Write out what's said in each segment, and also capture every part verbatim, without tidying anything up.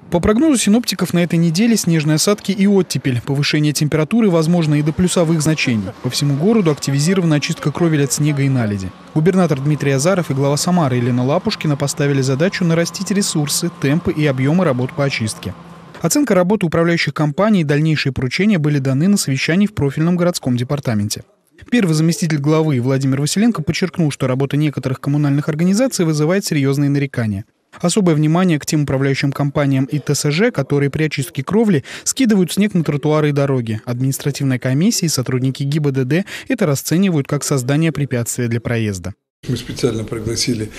По прогнозу синоптиков, на этой неделе снежные осадки и оттепель. Повышение температуры возможно и до плюсовых значений. По всему городу активизирована очистка кровель от снега и наледи. Губернатор Дмитрий Азаров и глава Самары Елена Лапушкина поставили задачу нарастить ресурсы, темпы и объемы работ по очистке. Оценка работы управляющих компаний и дальнейшие поручения были даны на совещании в профильном городском департаменте. Первый заместитель главы Владимир Василенко подчеркнул, что работа некоторых коммунальных организаций вызывает серьезные нарекания. Особое внимание к тем управляющим компаниям и ТСЖ, которые при очистке кровли скидывают снег на тротуары и дороги. Административная комиссия и сотрудники ГИБДД это расценивают как создание препятствия для проезда. Мы специально пригласили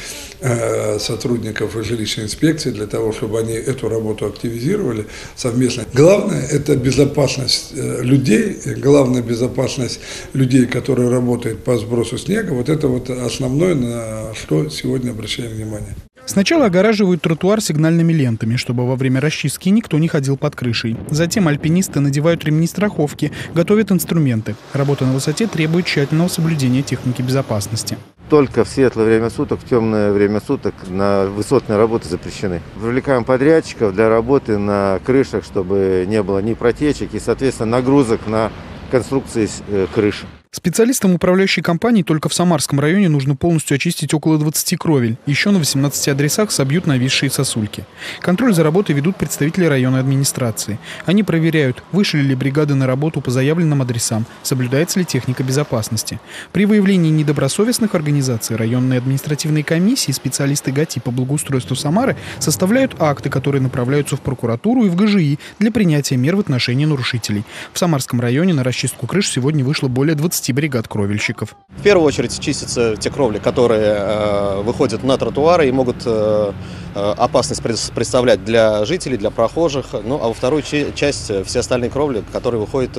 э, сотрудников жилищной инспекции для того, чтобы они эту работу активизировали совместно. Главное – это безопасность э, людей, главная безопасность людей, которые работают по сбросу снега. Вот это вот основное, на что сегодня обращаем внимание. Сначала огораживают тротуар сигнальными лентами, чтобы во время расчистки никто не ходил под крышей. Затем альпинисты надевают ремни страховки, готовят инструменты. Работа на высоте требует тщательного соблюдения техники безопасности. Только в светлое время суток, в темное время суток на высотные работы запрещены. Привлекаем подрядчиков для работы на крышах, чтобы не было ни протечек и, соответственно, нагрузок на конструкции крыши. Специалистам управляющей компании только в Самарском районе нужно полностью очистить около двадцати кровель. Еще на восемнадцати адресах собьют нависшие сосульки. Контроль за работой ведут представители районной администрации. Они проверяют, вышли ли бригады на работу по заявленным адресам, соблюдается ли техника безопасности. При выявлении недобросовестных организаций районные административные комиссии и специалисты ГАТИ по благоустройству Самары составляют акты, которые направляются в прокуратуру и в ГЖИ для принятия мер в отношении нарушителей. В Самарском районе на расчистку крыш сегодня вышло более двадцати бригад кровельщиков. В первую очередь чистятся те кровли, которые э, выходят на тротуары и могут э, опасность представлять для жителей, для прохожих. Ну, а во вторую часть все остальные кровли, которые выходят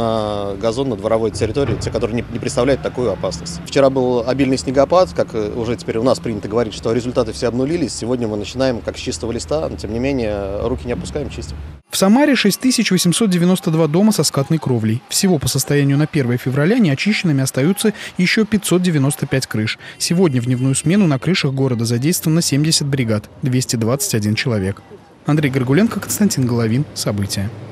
на газон, на дворовой территории, те, которые не, не представляют такую опасность. Вчера был обильный снегопад, как уже теперь у нас принято говорить, что результаты все обнулились. Сегодня мы начинаем как с чистого листа, но тем не менее руки не опускаем, чистим. В Самаре шесть тысяч восемьсот девяносто два дома со скатной кровлей. Всего по состоянию на первое февраля неочищенными остаются еще пятьсот девяносто пять крыш. Сегодня в дневную смену на крышах города задействовано семьдесят бригад, двести двадцать один человек. Андрей Горгуленко, Константин Головин. События.